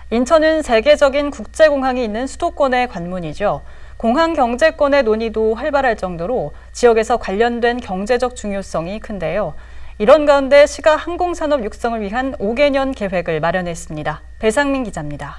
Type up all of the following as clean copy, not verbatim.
인천은 세계적인 국제공항이 있는 수도권의 관문이죠. 공항 경제권의 논의도 활발할 정도로 지역에서 관련된 경제적 중요성이 큰데요. 이런 가운데 시가 항공산업 육성을 위한 5개년 계획을 마련했습니다. 배상민 기자입니다.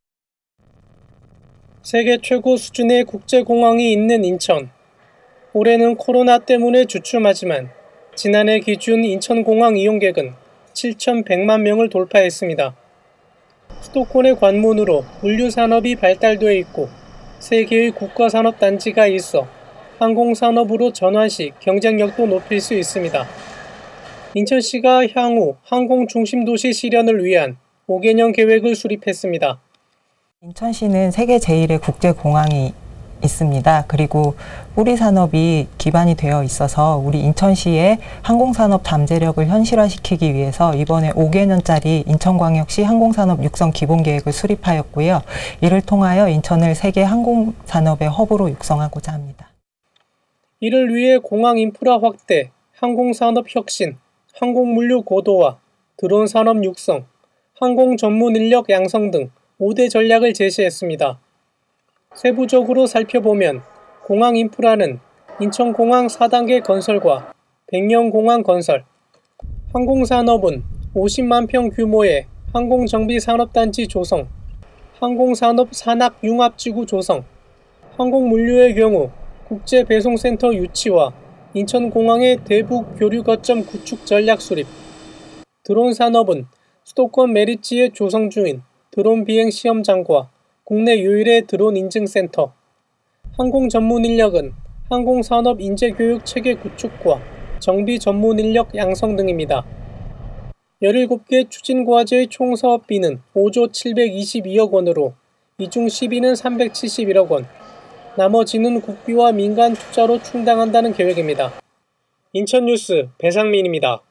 세계 최고 수준의 국제공항이 있는 인천. 올해는 코로나 때문에 주춤하지만 지난해 기준 인천공항 이용객은 7,100만 명을 돌파했습니다. 수도권의 관문으로 물류산업이 발달돼 있고 3개의 국가산업단지가 있어 항공산업으로 전환 시 경쟁력도 높일 수 있습니다. 인천시가 향후 항공중심도시 실현을 위한 5개년 계획을 수립했습니다. 인천시는 세계 제1의 국제공항이 있습니다. 그리고 뿌리 산업이 기반이 되어 있어서 우리 인천시의 항공산업 잠재력을 현실화시키기 위해서 이번에 5개년짜리 인천광역시 항공산업 육성 기본계획을 수립하였고요. 이를 통하여 인천을 세계 항공산업의 허브로 육성하고자 합니다. 이를 위해 공항 인프라 확대, 항공산업 혁신, 항공물류 고도화, 드론 산업 육성, 항공 전문 인력 양성 등 5대 전략을 제시했습니다. 세부적으로 살펴보면 공항 인프라는 인천공항 4단계 건설과 백령공항 건설, 항공산업은 50만 평 규모의 항공정비산업단지 조성, 항공산업 산학융합지구 조성, 항공물류의 경우 국제배송센터 유치와 인천공항의 대북 교류 거점 구축 전략 수립, 드론 산업은 수도권 메리츠의 조성 중인 드론 비행 시험장과 국내 유일의 드론 인증센터, 항공 전문 인력은 항공산업 인재교육 체계 구축과 정비 전문 인력 양성 등입니다. 17개 추진과제의 총 사업비는 5조 722억 원으로 이 중 10위는 371억 원, 나머지는 국비와 민간 투자로 충당한다는 계획입니다. 인천뉴스 배상민입니다.